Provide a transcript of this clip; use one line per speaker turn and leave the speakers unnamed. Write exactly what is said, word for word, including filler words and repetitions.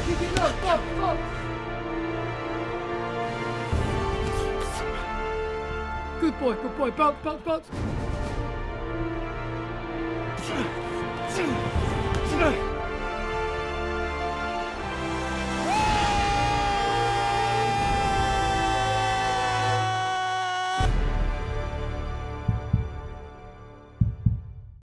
kick it up, up, up. Good boy, good boy. Bounce, bounce, bounce.